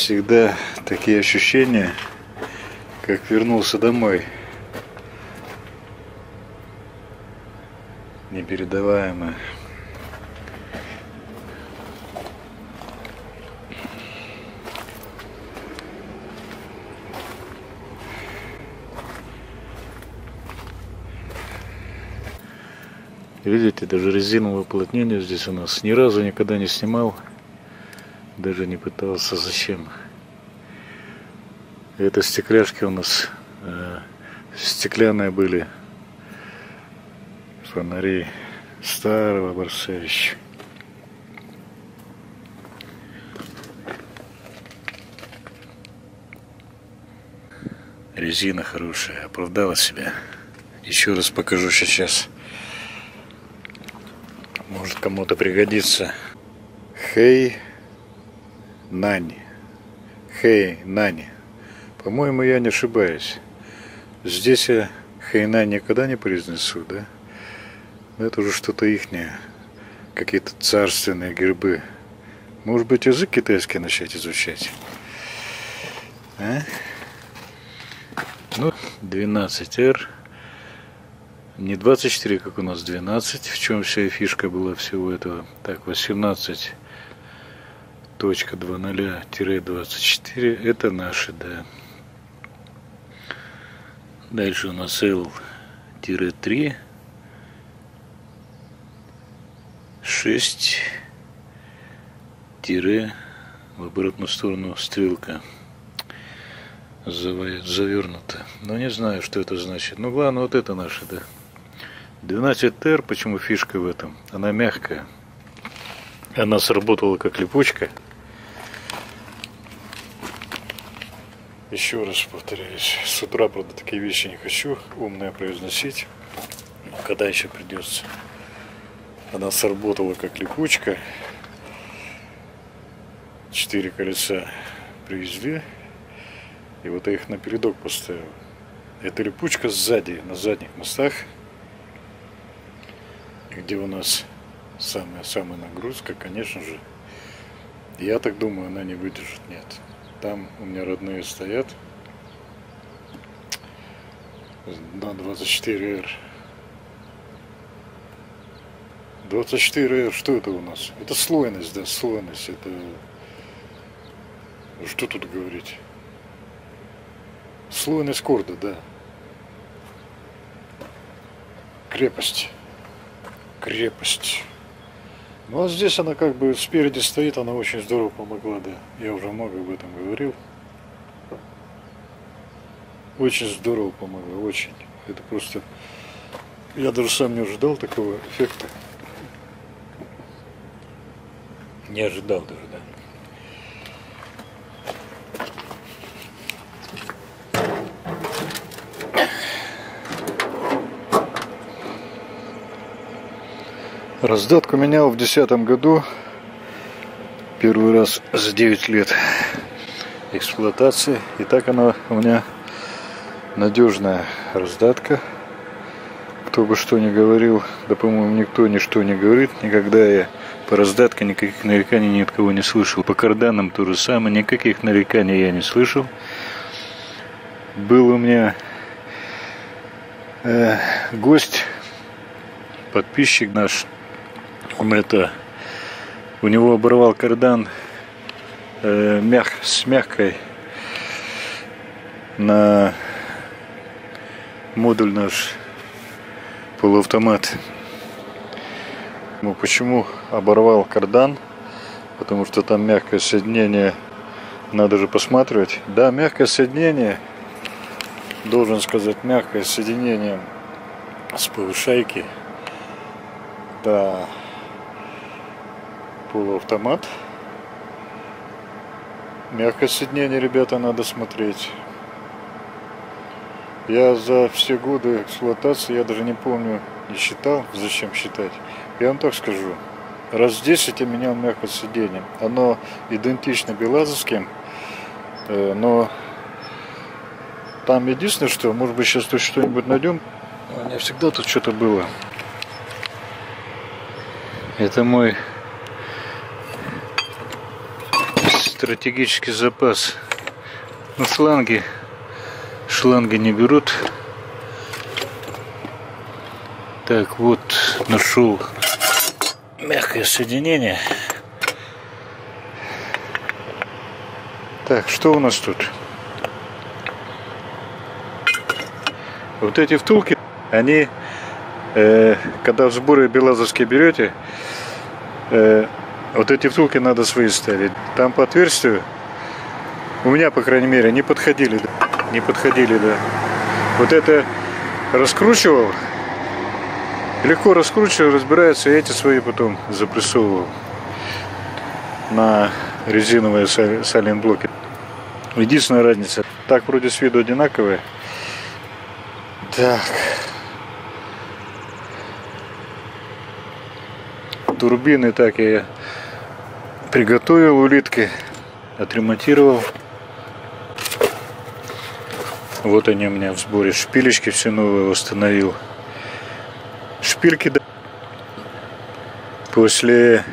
Всегда такие ощущения, как вернулся домой. Непередаваемо. Видите, даже резиновое уплотнение здесь у нас. Ни разу никогда не снимал. Даже не пытался. Зачем? Это стекляшки у нас стеклянные были. Фонари старого образца еще. Резина хорошая, оправдала себя. Еще раз покажу сейчас. Может, кому-то пригодится. Хэй Нань. Хэй Нань. По-моему, я не ошибаюсь. Здесь я Хэй Нань никогда не произнесу, да? Но это уже что-то ихнее. Какие-то царственные гербы. Может быть, язык китайский начать изучать? А? Ну, 12R. Не 24, как у нас 12, в чем вся фишка была всего этого. Так, 18.20-24, это наши, да. Дальше у нас L-3, 6, в обратную сторону стрелка завернута. Но не знаю, что это значит. Ну, главное, вот это наши, да. 12R, почему фишка в этом? Она мягкая. Она сработала как липучка. Еще раз повторяюсь. С утра, правда, такие вещи не хочу умные произносить. Когда еще придется? Она сработала как липучка. 4 колеса привезли. И вот я их на передок поставил. Это липучка сзади, на задних мостах. Где у нас самая нагрузка, конечно же. Я так думаю, она не выдержит, нет. Там у меня родные стоят на 24R. 24R, что это у нас? Это слойность, да, слойность. Это... Что тут говорить? Слойность корда, да. Крепость. Крепость. Ну а здесь она как бы спереди стоит, она очень здорово помогла, да. Я уже много об этом говорил. Очень здорово помогла, очень. Это просто... Я даже сам не ожидал такого эффекта. Не ожидал даже, да. Раздатку менял в 2010 году. Первый раз за 9 лет эксплуатации. И так она у меня надежная раздатка. Кто бы что ни говорил, да, по-моему, никто ничто не говорит. Никогда я по раздатке никаких нареканий ни от кого не слышал. По карданам то же самое. Никаких нареканий я не слышал. Был у меня гость, подписчик наш. У него оборвал кардан с мягкой на модуль наш полуавтомат. Ну, почему оборвал кардан? Потому что там мягкое соединение, надо же посматривать. Да, мягкое соединение, должен сказать, мягкое соединение с повышайки. Да. Полуавтомат. Мягкое соединение, ребята, надо смотреть. Я за все годы эксплуатации, я даже не помню, не считал, зачем считать. Я вам так скажу. Раз 10 я менял мягкое сиденье. Оно идентично белазовским, но там единственное, что, может быть, сейчас тут что-нибудь найдем. У меня всегда тут что-то было. Это мой стратегический запас. Ну, шланги не берут. Так, вот нашел мягкое соединение. Так, что у нас тут? Вот эти втулки, они, когда в сборы белазовские берете, вот эти втулки надо свои ставить. Там по отверстию, у меня, по крайней мере, не подходили, да. Вот это раскручивал, легко раскручивал, разбирается, и эти свои потом запрессовывал на резиновые сайлентблоки. Единственная разница, так вроде с виду одинаковые. Так. Турбины так я приготовил, улитки отремонтировал. Вот они у меня в сборе. Шпилечки все новые установил. Шпильки после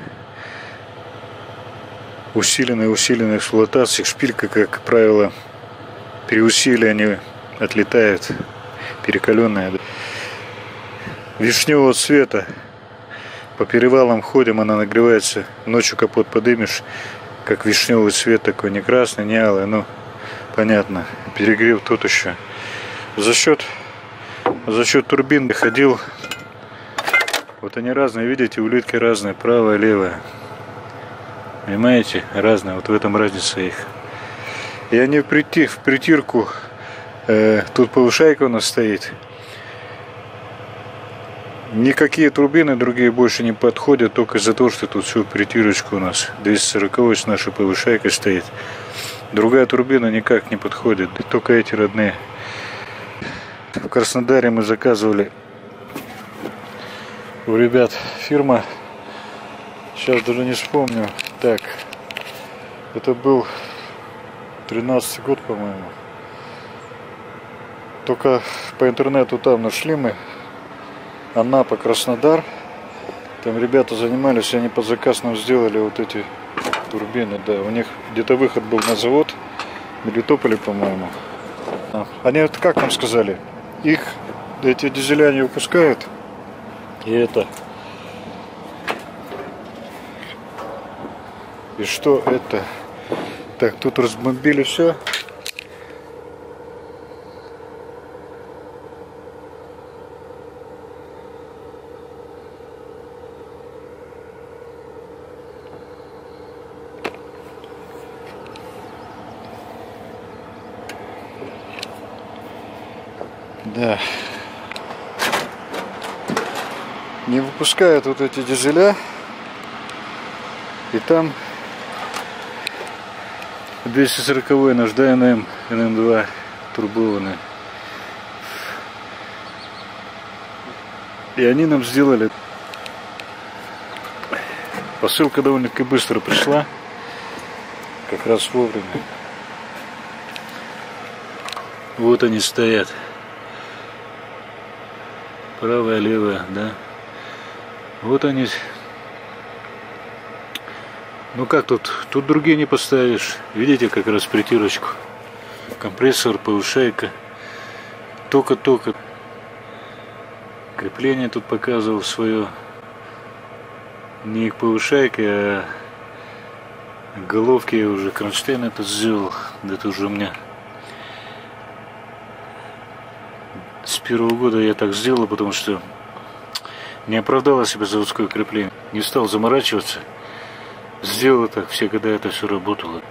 усиленной эксплуатации, шпилька, как правило, при усилии они отлетают, перекаленная. Вишневого цвета. По перевалам ходим, она нагревается. Ночью капот подымешь, как вишневый цвет такой, не красный, не алый, ну понятно. Перегрев тот еще. За счет турбин ходил. Вот они разные, видите, улитки разные, правая, левая. Понимаете, разные. Вот в этом разница их. И они в притирку. Тут повышайка у нас стоит. Никакие турбины другие больше не подходят, только из-за того, что тут все притирочку у нас. 240 с нашей повышайкой стоит. Другая турбина никак не подходит, только эти родные. В Краснодаре мы заказывали у ребят фирма, сейчас даже не вспомню. Так, это был 13-й год, по-моему. Только по интернету там нашли мы. Анапа, Краснодар. Там ребята занимались, они под заказ нам сделали вот эти турбины. Да, у них где-то выход был на завод в Мелитополе, по-моему. Они вот как нам сказали, их эти дизеля не выпускают. И это. И что это? Так, тут разбомбили все. Да. Не выпускают вот эти дизеля. И там 240-й наш ДНМ НМ2 турбованный. И они нам сделали. Посылка довольно-таки быстро пришла. Как раз вовремя. Вот они стоят. Правая, левая, да. Вот они. Ну как тут? Тут другие не поставишь. Видите, как раз притирочку. Компрессор, повышайка. Только. Крепление тут показывал свое. Не к повышайке, а головки я уже кронштейн это сделал. Это уже у меня с первого года я так сделал, потому что не оправдало себе заводское крепление. Не стал заморачиваться. Сделал так все года, это все работало.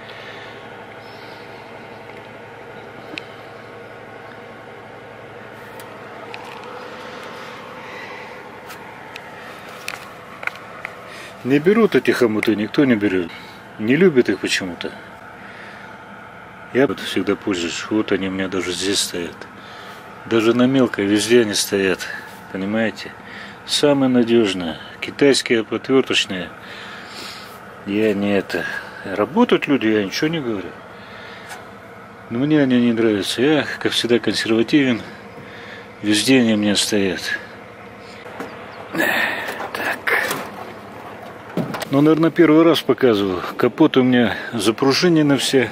Не берут эти хомуты, никто не берет. Не любит их почему-то. Я всегда пользуюсь. Вот они у меня даже здесь стоят. Даже на мелкой везде они стоят. Понимаете? Самые надежные. Китайские отверточные. Я не это. Работают люди, я ничего не говорю. Но мне они не нравятся. Я, как всегда, консервативен. Везде они мне стоят. Так. Ну, наверное, первый раз показываю. Капот у меня запружинены все.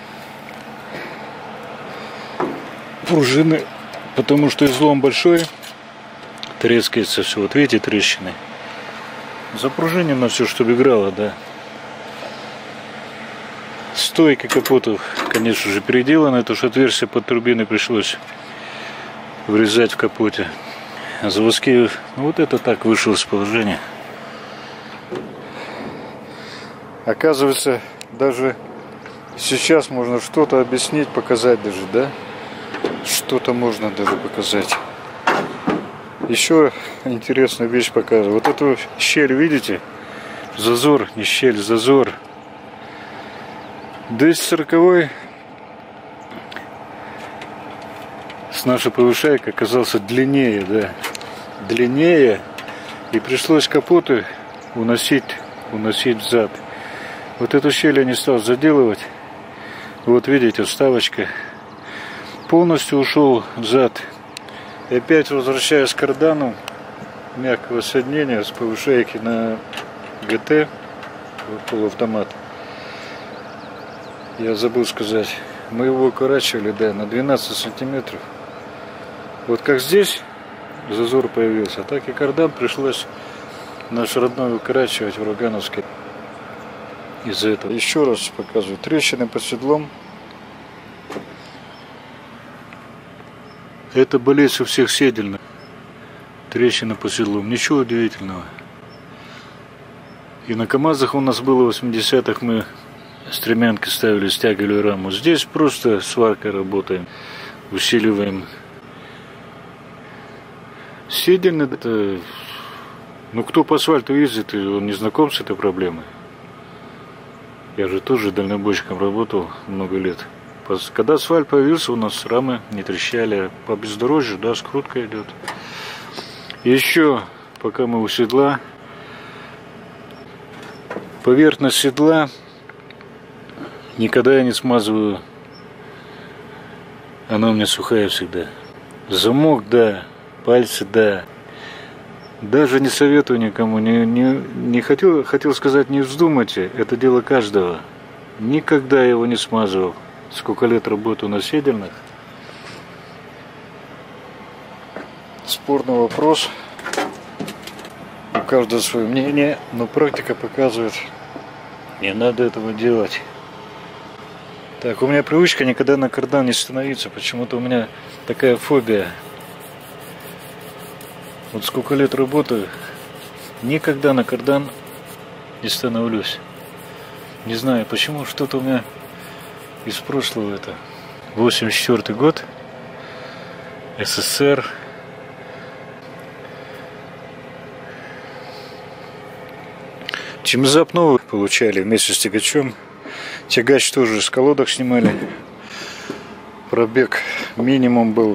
Пружины, потому что излом большой. Трескается все. Вот видите, трещины. Запружинено все, чтобы играло, да. Стойка капота, конечно же, переделана. Это уж отверстие под турбиной пришлось врезать в капоте. А заводские, ну, вот это так вышел из положения. Оказывается, даже сейчас можно что-то объяснить, показать даже, да? Что-то можно даже показать. Еще интересную вещь показываю. Вот эту щель, видите? Зазор, не щель, зазор. 240-й с нашей повышайкой оказался длиннее, да? Длиннее. И пришлось капоты уносить взад. Вот эту щель я не стал заделывать. Вот видите, вставочка. Полностью ушел взад. И опять возвращаюсь к кардану мягкого соединения с повышайки на ГТ, полуавтомат. Я забыл сказать, мы его укорачивали, да, на 12 сантиметров. Вот как здесь зазор появился, так и кардан пришлось наш родной укорачивать в Рогановской. Из-за этого. Еще раз показываю. Трещины под седлом. Это болезнь у всех седельных. Трещины по седлу. Ничего удивительного. И на КамАЗах у нас было в 80-х, мы стремянки ставили, стягивали раму. Здесь просто сваркой работаем. Усиливаем. Седельный, это... Ну, кто по асфальту ездит, он не знаком с этой проблемой. Я же тоже дальнобойщиком работал много лет. Когда асфальт появился, у нас рамы не трещали. По бездорожью, да, скрутка идет. Еще, пока мы у седла, поверхность седла никогда я не смазываю. Она у меня сухая всегда. Замок, да. Пальцы, да. Даже не советую никому. Не хотел сказать, не вздумайте. Это дело каждого. Никогда я его не смазывал. Сколько лет работаю на седельных. Спорный вопрос. У каждого свое мнение, но практика показывает, не надо этого делать. Так, у меня привычка никогда на кардан не становиться. Почему-то у меня такая фобия. Вот сколько лет работаю, никогда на кардан не становлюсь. Не знаю почему, что-то у меня из прошлого это. 84 год, СССР. Чемзап новый получали вместе с тягачом. Тягач тоже с колодок снимали. Пробег минимум был.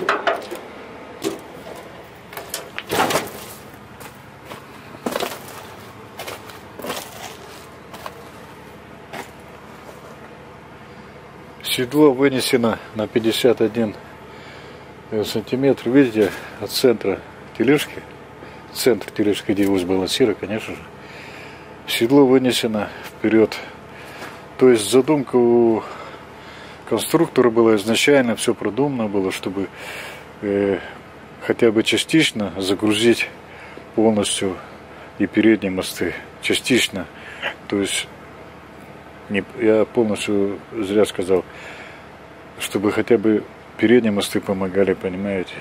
Седло вынесено на 51 сантиметр. Видите, от центра тележки. Центр тележки, где ось балансира, конечно же. Седло вынесено вперед. То есть задумка у конструктора была изначально, все продумано было, чтобы хотя бы частично загрузить полностью и передние мосты. Частично. То есть я полностью зря сказал, чтобы хотя бы передние мосты помогали, понимаете?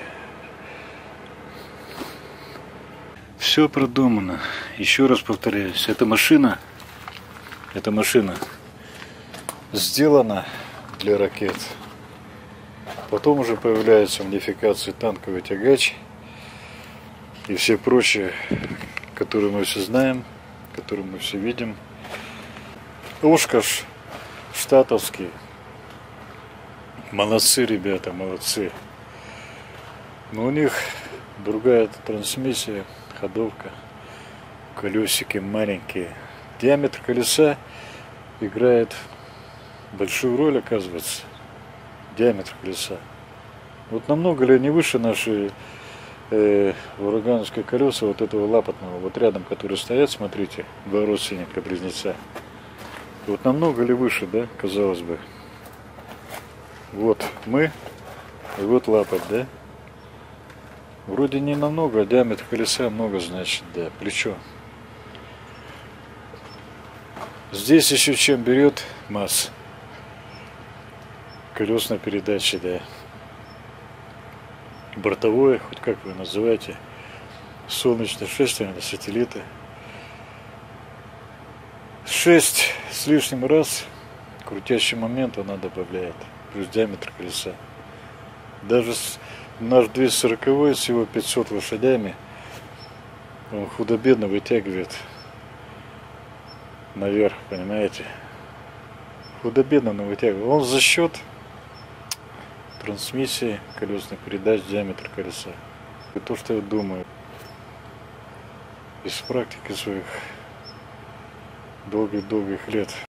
Все продумано. Еще раз повторяюсь, эта машина сделана для ракет. Потом уже появляются модификации танковый тягач и все прочие, которые мы все знаем, которые мы все видим. Ушкаш штатовский. Молодцы, ребята, молодцы. Но у них другая трансмиссия, ходовка, колесики маленькие. Диаметр колеса играет большую роль, оказывается. Диаметр колеса. Вот намного ли они выше наши урагановские колеса вот этого лапотного, вот рядом, которые стоят, смотрите, два родственника-близнеца. Вот намного ли выше, да, казалось бы. Вот мы, и вот лапоть, да. Вроде не намного, а диаметр колеса много, значит, да, плечо. Здесь еще чем берет масс. Колесная передача, да. Бортовое, хоть как вы называете, солнечное шествие на сателлиты. 6 с лишним раз крутящий момент она добавляет, плюс диаметр колеса. Даже наш 240 с его 500 лошадями, он худо-бедно вытягивает наверх, понимаете? Худо-бедно он вытягивает. Он за счет трансмиссии колесных передач, диаметр колеса. И то, что я думаю из практики своих долгих-долгих лет.